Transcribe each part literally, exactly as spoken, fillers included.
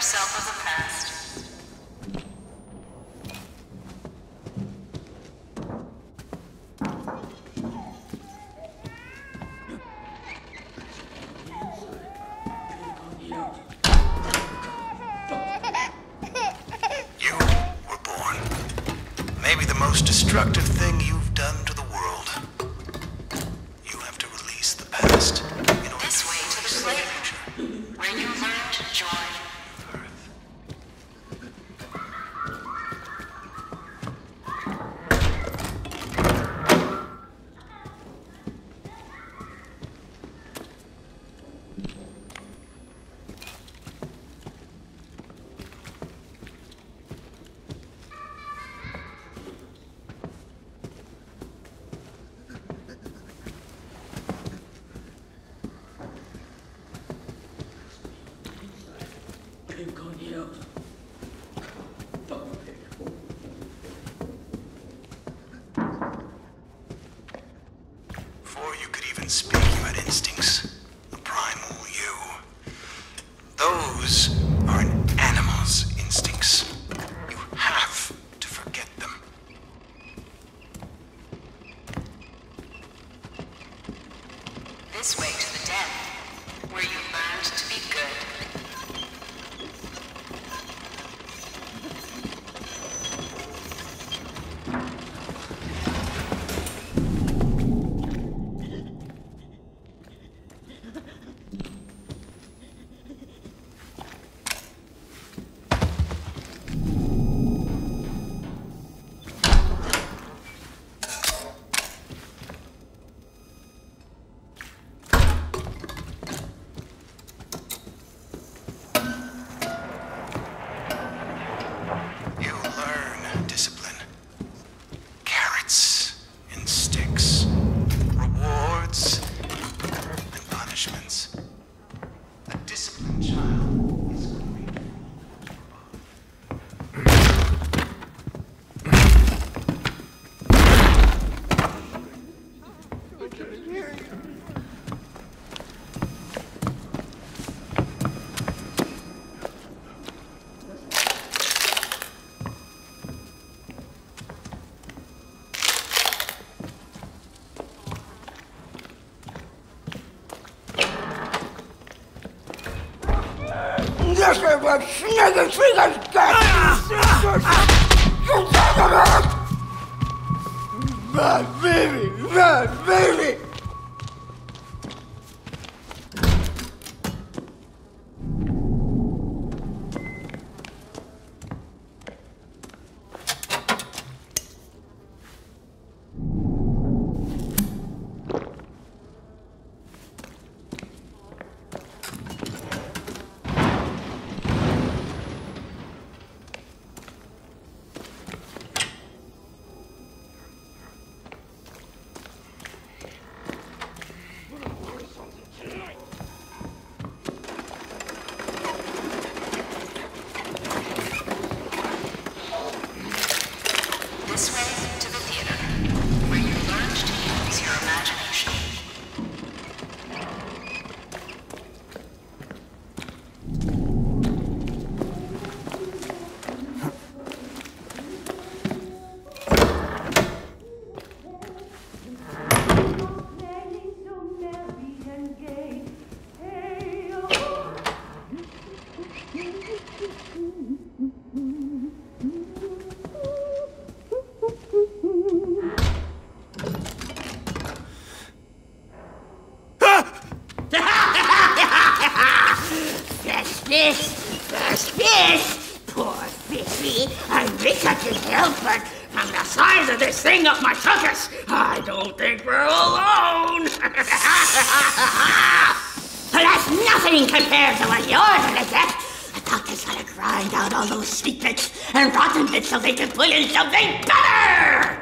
yourself of the past. You were born. Maybe the most destructive thing you've done to the world. You have to release the past. You know, This way to the slave, where you learn to join. Before you could even speak, you had instincts. A primal you. Those are an animal's instincts. You have to forget them. This way to the den, where you learned to be good. You learn discipline. Carrots and sticks. Rewards and punishments. A disciplined child is great. This is what Snigger Fingers got! My baby! My baby! This way to the theater, where you learned to use your imagination. That's this! That's this! Poor Fifi! I wish I could help, but from the size of this thing up my tuchus, I don't think we're alone! But that's nothing compared to what yours gonna get! The doctor's gotta grind out all those sweet bits and rotten bits so they can put in something better!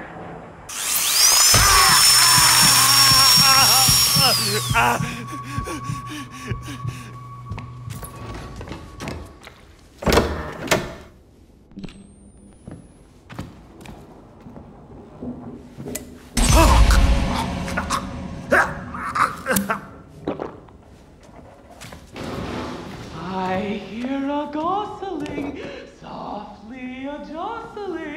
I hear a gosling, softly a jostling.